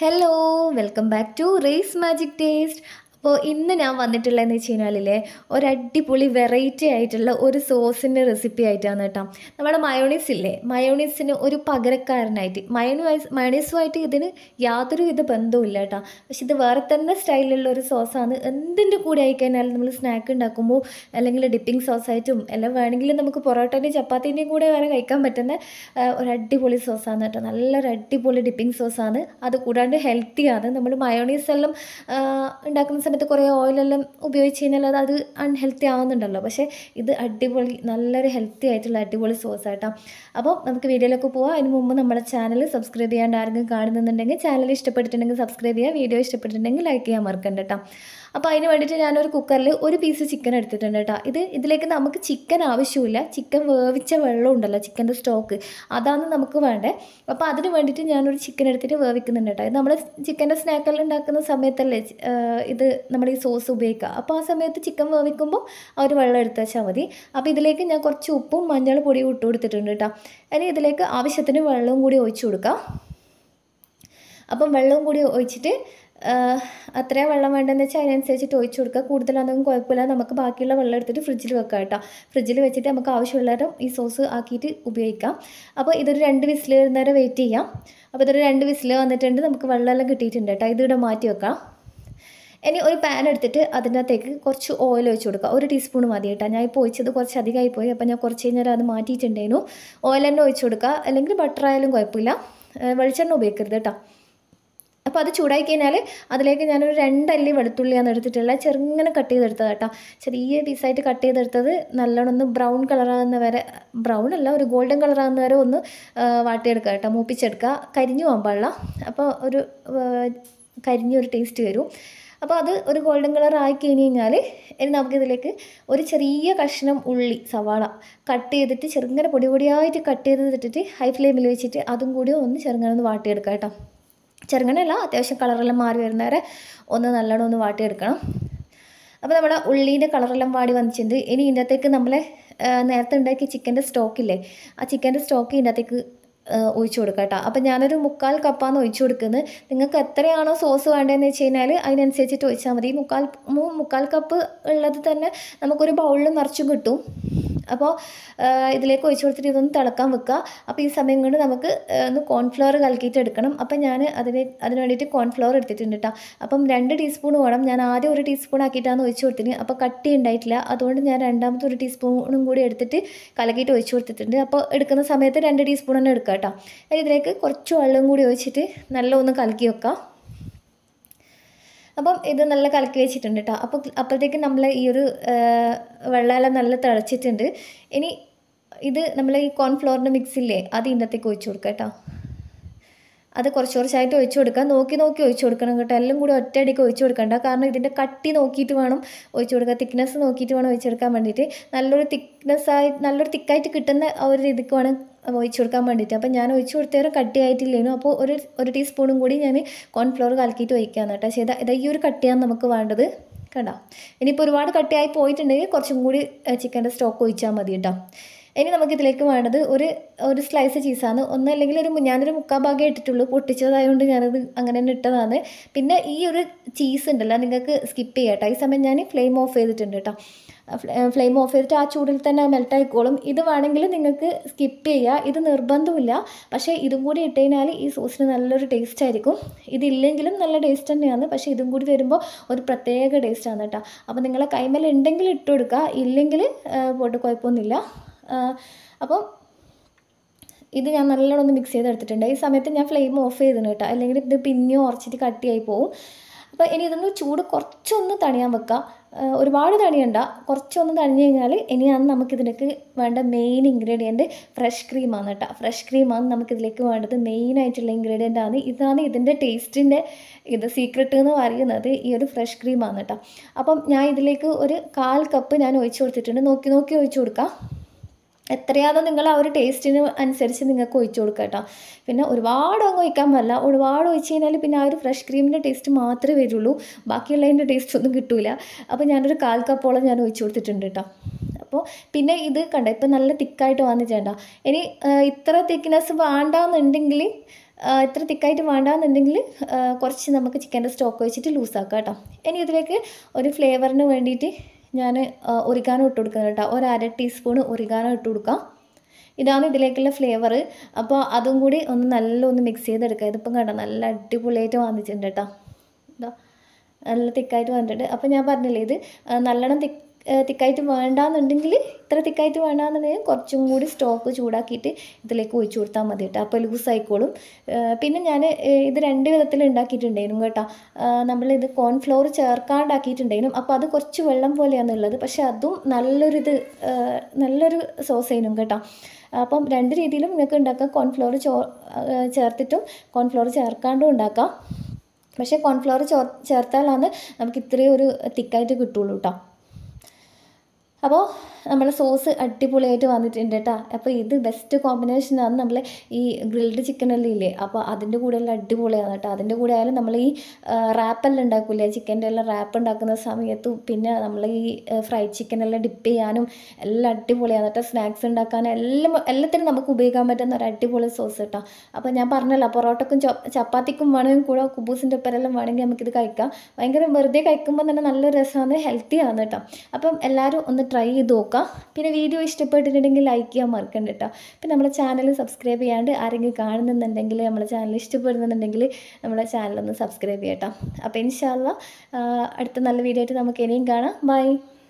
Hello welcome back to race magic taste. അപ്പോൾ ഇന്ന് ഞാൻ വന്നിട്ടുള്ളതെന്ന് വെച്ച് കഴിഞ്ഞാലില്ലേ ഒരടിപൊളി വെറൈറ്റി ആയിട്ടുള്ള ഒരു സോസിൻ്റെ റെസിപ്പി ആയിട്ടാണ് കേട്ടോ. നമ്മുടെ മയോണീസ് ഇല്ലേ, മയോണീസിന് ഒരു പകരക്കാരനായിട്ട് മയോണീസുമായിട്ട് ഇതിന് യാതൊരു വിധ ബന്ധവും ഇല്ല കേട്ടോ. പക്ഷെ ഇത് വേറെ തന്നെ സ്റ്റൈലിലുള്ള ഒരു സോസാണ്. എന്തിൻ്റെ കൂടെ ആയിക്കഴിഞ്ഞാലും നമ്മൾ സ്നാക്ക് ഉണ്ടാക്കുമ്പോൾ അല്ലെങ്കിൽ ഡിപ്പിംഗ് സോസായിട്ടും എല്ലാം വേണമെങ്കിൽ നമുക്ക് പൊറോട്ടൻ്റെയും ചപ്പാത്തിൻ്റെയും കൂടെ വരെ കഴിക്കാൻ പറ്റുന്ന ഒരു അടിപൊളി സോസാണ് കേട്ടോ. നല്ലൊരു അടിപൊളി ഡിപ്പിംഗ് സോസാണ്. അത് കൂടാണ്ട് ഹെൽത്തിയാണ്. നമ്മൾ മയോണീസ് എല്ലാം ഉണ്ടാക്കുന്ന സമയത്ത് കുറേ ഓയിലെല്ലാം ഉപയോഗിച്ച് കഴിഞ്ഞാൽ അത് അൺഹെൽത്തി ആവുന്നുണ്ടല്ലോ. പക്ഷേ ഇത് അടിപൊളി നല്ലൊരു ഹെൽത്തി ആയിട്ടുള്ള അടിപൊളി സോസാട്ടോ. അപ്പോൾ നമുക്ക് വീഡിയോയിലേക്ക് പോകാം. അതിന് മുമ്പ് നമ്മുടെ ചാനൽ സബ്സ്ക്രൈബ് ചെയ്യാണ്ട് ആരെങ്കിലും കാണുന്നുണ്ടെങ്കിൽ ചാനൽ ഇഷ്ടപ്പെട്ടിട്ടുണ്ടെങ്കിൽ സബ്സ്ക്രൈബ് ചെയ്യുക, വീഡിയോ ഇഷ്ടപ്പെട്ടിട്ടുണ്ടെങ്കിൽ ലൈക്ക് ചെയ്യാൻ മറക്കണ്ട കേട്ടോ. അപ്പോൾ അതിന് വേണ്ടിയിട്ട് ഞാനൊരു കുക്കറിൽ ഒരു പീസ് ചിക്കൻ എടുത്തിട്ടുണ്ട് കേട്ടോ. ഇതിലേക്ക് നമുക്ക് ചിക്കൻ ആവശ്യമില്ല, ചിക്കൻ വേവിച്ച വെള്ളം ഉണ്ടല്ലോ, ചിക്കൻ്റെ സ്റ്റോക്ക്, അതാണ് നമുക്ക് വേണ്ടത്. അപ്പോൾ അതിന് വേണ്ടിയിട്ട് ഞാനൊരു ചിക്കൻ എടുത്തിട്ട് വേവിക്കുന്നുണ്ട് കേട്ടോ. ഇത് നമ്മൾ ചിക്കൻ്റെ സ്നാക്കെല്ലാം ഉണ്ടാക്കുന്ന സമയത്തല്ലേ ഇത് നമ്മൾ ഈ സോസ് ഉപയോഗിക്കുക. അപ്പോൾ ആ സമയത്ത് ചിക്കൻ വേവിക്കുമ്പോൾ ആ ഒരു വെള്ളം എടുത്ത് വെച്ചാൽ മതി. അപ്പോൾ ഇതിലേക്ക് ഞാൻ കുറച്ച് ഉപ്പും മഞ്ഞൾ പൊടിയും ഇട്ട് കൊടുത്തിട്ടുണ്ട് കേട്ടോ. ഇനി ഇതിലേക്ക് ആവശ്യത്തിന് വെള്ളവും കൂടി ഒഴിച്ചു കൊടുക്കാം. അപ്പം വെള്ളവും കൂടി ഒഴിച്ചിട്ട് അത്രയും വെള്ളം വേണ്ടതെന്ന് വെച്ചാൽ അതിനനുസരിച്ചിട്ട് ഒഴിച്ചു കൊടുക്കുക. കൂടുതലാണെങ്കിലും കുഴപ്പമില്ല. നമുക്ക് ബാക്കിയുള്ള വെള്ളം എടുത്തിട്ട് ഫ്രിഡ്ജിൽ വെക്കാം കേട്ടോ. ഫ്രിഡ്ജിൽ വെച്ചിട്ട് നമുക്ക് ആവശ്യമുള്ളവരും ഈ സോസ് ആക്കിയിട്ട് ഉപയോഗിക്കാം. അപ്പോൾ ഇതൊരു 2 വിസിൽ വരുന്നവരെ വെയിറ്റ് ചെയ്യാം. അപ്പോൾ ഇതൊരു 2 വിസിൽ വന്നിട്ടുണ്ട്. നമുക്ക് വെള്ളമെല്ലാം കിട്ടിയിട്ടുണ്ട് കേട്ടോ. ഇതിവിടെ മാറ്റി വെക്കാം. ഇനി ഒരു പാൻ എടുത്തിട്ട് അതിനകത്തേക്ക് കുറച്ച് ഓയിൽ ഒഴിച്ച് കൊടുക്കുക. 1 ടീസ്പൂൺ മതി കേട്ടോ. ഞാൻ ഇപ്പോൾ ഒഴിച്ചത് കുറച്ച് അധികമായി പോയി. അപ്പോൾ ഞാൻ കുറച്ച് കഴിഞ്ഞാൽ അത് മാറ്റിയിട്ടുണ്ടായിരുന്നു. ഓയിൽ തന്നെ ഒഴിച്ച് കൊടുക്കുക, അല്ലെങ്കിൽ ബട്ടർ ആയാലും കുഴപ്പമില്ല. വെളിച്ചെണ്ണ ഉപയോഗിക്കരുത് കേട്ടോ. അപ്പോൾ അത് ചൂടായി കഴിഞ്ഞാൽ അതിലേക്ക് ഞാനൊരു 2 അല്ലി വെളുത്തുള്ളിയാണ് എടുത്തിട്ടുള്ളത്. ചെറുങ്ങനെ കട്ട് ചെയ്തെടുത്തത് കേട്ടോ. ചെറിയ പീസായിട്ട് കട്ട് ചെയ്തെടുത്തത് നല്ലോണം ഒന്ന് ബ്രൗൺ കളറാകുന്ന വരെ, ബ്രൗൺ അല്ല, ഒരു ഗോൾഡൻ കളറാകുന്ന വരെ ഒന്ന് വാട്ടിയെടുക്കുക കേട്ടോ, മൂപ്പിച്ചെടുക്കുക. കരിഞ്ഞു പോകാൻ പാടില്ല. അപ്പോൾ ഒരു കരിഞ്ഞൊരു ടേസ്റ്റ് വരും. അപ്പോൾ അത് ഒരു ഗോൾഡൻ കളർ ആയി കഴിഞ്ഞ് കഴിഞ്ഞാൽ ഇനി നമുക്കിതിലേക്ക് ഒരു ചെറിയ കഷ്ണം ഉള്ളി, സവാള കട്ട് ചെയ്തിട്ട് ചെറുങ്ങനെ പൊടി പൊടിയായിട്ട് കട്ട് ചെയ്തിട്ടിട്ട് ഹൈ ഫ്ലെയിമിൽ വെച്ചിട്ട് അതും കൂടി ഒന്ന് ചെറുങ്ങനെ ഒന്ന് വാട്ടിയെടുക്കുക കേട്ടോ. ചെറുങ്ങനെയല്ല, അത്യാവശ്യം കളറെല്ലാം മാറി വരുന്നവരെ ഒന്ന് നല്ലോണം ഒന്ന് വാട്ടിയെടുക്കണം. അപ്പോൾ നമ്മുടെ ഉള്ളീൻ്റെ കളറെല്ലാം വാടി വന്നിട്ടുണ്ട്. ഇനി ഇതിൻ്റെ അകത്തേക്ക് നമ്മൾ നേരത്തെ ഉണ്ടാക്കിയ ചിക്കൻ്റെ സ്റ്റോക്കില്ലേ, ആ ചിക്കൻ്റെ സ്റ്റോക്ക് ഇതിൻ്റെ അകത്തേക്ക് ഒഴിച്ചു കൊടുക്കുക കേട്ടോ. അപ്പോൾ ഞാനൊരു 1/4 കപ്പാണ് ഒഴിച്ചു കൊടുക്കുന്നത്. നിങ്ങൾക്ക് എത്രയാണോ സോസ് വേണ്ടതെന്ന് വെച്ച് കഴിഞ്ഞാൽ അതിനനുസരിച്ചിട്ട് ഒഴിച്ചാൽ മതി. 1/4 കപ്പ് ഉള്ളത് തന്നെ നമുക്കൊരു ബൗളിൽ നിറച്ചും കിട്ടും. അപ്പോൾ ഇതിലേക്ക് ഒഴിച്ചു കൊടുത്തിട്ട് ഇതൊന്ന് തിളക്കാൻ വെക്കുക. അപ്പോൾ ഈ സമയം കൊണ്ട് നമുക്ക് ഒന്ന് കോൺഫ്ലവർ കലക്കിയിട്ട് എടുക്കണം. അപ്പം ഞാൻ അതിന് വേണ്ടിയിട്ട് കോൺഫ്ലവർ എടുത്തിട്ടുണ്ട് കേട്ടോ. അപ്പം 2 ടീസ്പൂൺ വേണം. ഞാൻ ആദ്യം 1 ടീസ്പൂൺ ആക്കിയിട്ടാണ് ഒഴിച്ചു കൊടുത്തത്. അപ്പോൾ കട്ടി ഉണ്ടായിട്ടില്ല, അതുകൊണ്ട് ഞാൻ രണ്ടാമത്തെ 1 ടീസ്പൂണും കൂടി എടുത്തിട്ട് കലക്കിയിട്ട് ഒഴിച്ചു കൊടുത്തിട്ടുണ്ട്. അപ്പോൾ എടുക്കുന്ന സമയത്ത് 2 ടീസ്പൂൺ തന്നെ എടുക്കുക കേട്ടോ. ഇതിലേക്ക് കുറച്ച് വെള്ളം കൂടി ഒഴിച്ചിട്ട് നല്ല ഒന്ന് കലക്കി വെക്കാം. അപ്പം ഇത് നല്ല കലക്കി വെച്ചിട്ടുണ്ട് കേട്ടോ. അപ്പോഴത്തേക്ക് നമ്മൾ ഈ ഒരു വെള്ളമെല്ലാം നല്ല തിളച്ചിട്ടുണ്ട്. ഇനി ഇത് നമ്മൾ ഈ കോൺഫ്ലോറിൻ്റെ മിക്സില്ലേ, അത് ഇതിനകത്തേക്ക് ഒഴിച്ചു കൊടുക്കുക കേട്ടോ. അത് കുറച്ചായിട്ട് ഒഴിച്ചു കൊടുക്കുക. നോക്കി ഒഴിച്ചു കൊടുക്കണം കേട്ടോ. എല്ലാം കൂടി ഒറ്റയടിക്ക് ഒഴിച്ചു കൊടുക്കണ്ട. കാരണം ഇതിൻ്റെ കട്ടി നോക്കിയിട്ട് വേണം ഒഴിച്ചു കൊടുക്കുക. തിക്നെസ് നോക്കിയിട്ട് വേണം ഒഴിച്ചെടുക്കാൻ വേണ്ടിയിട്ട്. നല്ലൊരു തിക്കായിട്ട് കിട്ടുന്ന ആ ഒരു രീതിക്ക് വേണം ഒഴിച്ചു കൊടുക്കാൻ വേണ്ടിയിട്ട്. അപ്പോൾ ഞാൻ ഒഴിച്ചു കൊടുത്തേരം കട്ടിയായിട്ടില്ലേനു. അപ്പോൾ ഒരു ടീസ്പൂണും കൂടി ഞാൻ കോൺഫ്ലോർ കലക്കിയിട്ട് ഒഴിക്കാമെന്ന് കേട്ടോ. ചെയ്താൽ ഈ ഒരു കട്ടിയാണ് നമുക്ക് വേണ്ടത് കേട്ടോ. ഇനിയിപ്പോൾ ഒരുപാട് കട്ടിയായി പോയിട്ടുണ്ടെങ്കിൽ കുറച്ചും കൂടി ചിക്കൻ്റെ സ്റ്റോക്ക് ഒഴിച്ചാൽ മതി കേട്ടോ. ഇനി നമുക്കിതിലേക്ക് വേണ്ടത് ഒരു സ്ലൈസ് ചീസാണ്. ഒന്നല്ലെങ്കിൽ ഞാനൊരു 1/4 ഭാഗമേ ഇട്ടിട്ടുള്ളൂ, പൊട്ടിച്ചതായതുകൊണ്ട് ഞാനത് അങ്ങനെ തന്നെ ഇട്ടതാണ്. പിന്നെ ഈ ഒരു ചീസ് ഉണ്ടല്ലോ, നിങ്ങൾക്ക് സ്കിപ്പ് ചെയ്യാം കേട്ടോ. ഈ സമയം ഞാൻ ഫ്ലെയിം ഓഫ് ചെയ്തിട്ടുണ്ട് കേട്ടോ. ഫ്ലെയിം ഓഫ് ചെയ്തിട്ട് ആ ചൂടിൽ തന്നെ മെൽട്ടായിക്കോളും. ഇത് വേണമെങ്കിൽ നിങ്ങൾക്ക് സ്കിപ്പ് ചെയ്യുക, ഇത് നിർബന്ധമില്ല. പക്ഷേ ഇതും കൂടി ഇട്ട് കഴിഞ്ഞാൽ ഈ സോസിന് നല്ലൊരു ടേസ്റ്റ് ആയിരിക്കും. ഇതില്ലെങ്കിലും നല്ല ടേസ്റ്റ് തന്നെയാണ്, പക്ഷേ ഇതും കൂടി വരുമ്പോൾ ഒരു പ്രത്യേക ടേസ്റ്റാണ് കേട്ടോ. അപ്പോൾ നിങ്ങളെ കൈമേൽ ഉണ്ടെങ്കിൽ ഇട്ട് കൊടുക്കുക, ഇല്ലെങ്കിൽ പോട്ട് കുഴപ്പമൊന്നുമില്ല. അപ്പം ഇത് ഞാൻ നല്ലോണം ഒന്ന് മിക്സ് ചെയ്തെടുത്തിട്ടുണ്ട്. ഈ സമയത്ത് ഞാൻ ഫ്ലെയിം ഓഫ് ചെയ്തിന് കേട്ടോ, അല്ലെങ്കിൽ ഇത് പിന്നെയോ ഉറച്ചിട്ട് കട്ടിയായി പോവും. അപ്പോൾ ഇനി ഇതൊന്ന് ചൂട് കുറച്ചൊന്ന് തണിയാൻ വെക്കുക. ഒരുപാട് തണിയണ്ട, കുറച്ചൊന്ന് തണിഞ്ഞ് കഴിഞ്ഞാൽ ഇനിയാണ് നമുക്കിതിലേക്ക് വേണ്ട മെയിൻ ഇൻഗ്രീഡിയൻറ്റ് ഫ്രഷ് ക്രീമാണ് കേട്ടോ. ഫ്രഷ് ക്രീമാണ് നമുക്കിതിലേക്ക് വേണ്ടത്. മെയിനായിട്ടുള്ള ഇൻഗ്രീഡിയൻ്റ് ആണ്. ഇതാണ് ഇതിൻ്റെ ടേസ്റ്റിൻ്റെ സീക്രട്ട് എന്ന് പറയുന്നത്, ഈ ഒരു ഫ്രഷ് ക്രീമാണ് കേട്ടോ. അപ്പം ഞാൻ ഇതിലേക്ക് ഒരു 1/4 കപ്പ് ഞാൻ ഒഴിച്ചു കൊടുത്തിട്ടുണ്ട്. നോക്കി ഒഴിച്ചു കൊടുക്കാം. എത്രയാണോ നിങ്ങൾ ആ ഒരു ടേസ്റ്റിന് അനുസരിച്ച് നിങ്ങൾക്ക് ഒഴിച്ചു കൊടുക്കുക കേട്ടോ. പിന്നെ ഒരുപാട് അങ്ങ് ഒഴിക്കാൻ പാടില്ല. ഒരുപാട് ഒഴിച്ച് കഴിഞ്ഞാൽ പിന്നെ ആ ഒരു ഫ്രഷ് ക്രീമിൻ്റെ ടേസ്റ്റ് മാത്രമേ വരുള്ളൂ, ബാക്കിയുള്ളതിൻ്റെ ടേസ്റ്റ് ഒന്നും കിട്ടില്ല. അപ്പോൾ ഞാനൊരു 1/4 കപ്പോളം ഞാൻ ഒഴിച്ചു കൊടുത്തിട്ടുണ്ട് കേട്ടോ. അപ്പോൾ പിന്നെ ഇത് കണ്ട, ഇപ്പം നല്ല തിക്കായിട്ട് വന്നിട്ടുണ്ട്. ഇനി ഇത്ര തിക്നെസ് വേണ്ടാന്നുണ്ടെങ്കിൽ ഇത്ര തിക്കായിട്ട് വേണ്ടാന്നുണ്ടെങ്കിൽ കുറച്ച് നമുക്ക് ചിക്കൻ്റെ സ്റ്റോക്ക് വെച്ചിട്ട് ലൂസാക്കാം കേട്ടോ. ഇനി ഇതിലേക്ക് ഒരു ഫ്ലേവറിന് വേണ്ടിയിട്ട് ഞാൻ ഒറിഗാനോ ഇട്ട് കൊടുക്കുന്നത് കേട്ടോ. 1/2 ടീസ്പൂൺ ഒറിഗാനോ ഇട്ട് കൊടുക്കാം. ഇതാണ് ഇതിലേക്കുള്ള ഫ്ലേവർ. അപ്പോൾ അതും കൂടി ഒന്ന് മിക്സ് ചെയ്തെടുക്കുക. ഇതിപ്പം കണ്ടോ നല്ല അടിപൊളിയായിട്ട് വന്നിട്ടുണ്ട് കേട്ടോ. ഇതാ നല്ല തിക്കായിട്ട് വന്നിട്ടുണ്ട്. അപ്പോൾ ഞാൻ പറഞ്ഞില്ലേ ഇത് നല്ലോണം തിക്കായിട്ട് വേണ്ടാന്നുണ്ടെങ്കിൽ, ഇത്ര തിക്കായിട്ട് വേണ്ടാന്നുണ്ടെങ്കിൽ കുറച്ചും കൂടി സ്റ്റോക്ക് ചൂടാക്കിയിട്ട് ഇതിലേക്ക് ഒഴിച്ചു കൊടുത്താൽ മതി കേട്ടോ. അപ്പോൾ ലൂസ് ആയിക്കോളും. പിന്നെ ഞാൻ ഇത് 2 വിധത്തിൽ ഉണ്ടാക്കിയിട്ടുണ്ടായിരുന്നു കേട്ടോ. നമ്മളിത് കോൺഫ്ലോർ ചേർക്കാണ്ടാക്കിയിട്ടുണ്ടായിരുന്നു. അപ്പോൾ അത് കുറച്ച് വെള്ളം പോലെയാണുള്ളത്. പക്ഷേ അതും നല്ലൊരു സോസ് ആയിരുന്നു കേട്ടോ. അപ്പം 2 രീതിയിലും നിങ്ങൾക്ക് ഉണ്ടാക്കാം. കോൺഫ്ലോർ ചേർത്തിട്ടും കോൺഫ്ലോർ ചേർക്കാണ്ടും ഉണ്ടാക്കാം. പക്ഷേ കോൺഫ്ലോർ ചേർത്താലാണ് നമുക്ക് ഇത്രയും ഒരു തിക്കായിട്ട് കിട്ടുള്ളൂ കേട്ടോ. അപ്പോൾ നമ്മളെ സോസ് അടിപൊളിയായിട്ട് വന്നിട്ടുണ്ട് കേട്ടോ. അപ്പോൾ ഇത് ബെസ്റ്റ് കോമ്പിനേഷനാണ് നമ്മൾ ഈ ഗ്രിൽഡ് ചിക്കനെല്ലാം ഇല്ലേ, അപ്പോൾ അതിൻ്റെ കൂടെ എല്ലാം അടിപൊളിയാണ് കേട്ടോ. അതിൻ്റെ കൂടെ ആയാലും നമ്മൾ ഈ റാപ്പെല്ലാം ഉണ്ടാക്കില്ലേ, ചിക്കൻ്റെ എല്ലാം റാപ്പ് ഉണ്ടാക്കുന്ന സമയത്തും പിന്നെ നമ്മൾ ഈ ഫ്രൈഡ് ചിക്കനെല്ലാം ഡിപ്പ് ചെയ്യാനും എല്ലാം അടിപൊളിയാണ് കേട്ടോ. സ്നാക്സ് ഉണ്ടാക്കാനും എല്ലാത്തിനും നമുക്ക് ഉപയോഗിക്കാൻ പറ്റുന്ന ഒരു അടിപൊളി സോസ് കേട്ടോ. അപ്പോൾ ഞാൻ പറഞ്ഞല്ലോ, പൊറോട്ടക്കും ചപ്പാത്തിക്കും വേണമെങ്കിൽ കൂടെ കുബൂസിൻ്റെ ഒപ്പരെല്ലാം വേണമെങ്കിൽ നമുക്കിത് കഴിക്കാം. ഭയങ്കര വെറുതെ കഴിക്കുമ്പോൾ തന്നെ നല്ല രസമാണ്, ഹെൽത്തിയാണ് കേട്ടോ. അപ്പം എല്ലാവരും ഒന്ന് ട്രൈ ചെയ്ത് നോക്കാം. പിന്നെ വീഡിയോ ഇഷ്ടപ്പെട്ടിട്ടുണ്ടെങ്കിൽ ലൈക്ക് ചെയ്യാൻ മറക്കണ്ട കേട്ടോ. പിന്നെ നമ്മുടെ ചാനൽ സബ്സ്ക്രൈബ് ചെയ്യാണ്ട് ആരെങ്കിലും കാണുന്നുണ്ടെങ്കിൽ, നമ്മുടെ ചാനൽ ഇഷ്ടപ്പെടുന്നുണ്ടെങ്കിൽ നമ്മുടെ ചാനലൊന്ന് സബ്സ്ക്രൈബ് ചെയ്യട്ടോ. അപ്പോൾ ഇൻഷാ അല്ലാഹ് അടുത്ത നല്ല വീഡിയോ ആയിട്ട് നമുക്ക് ഇനിയും കാണാം. ബൈ.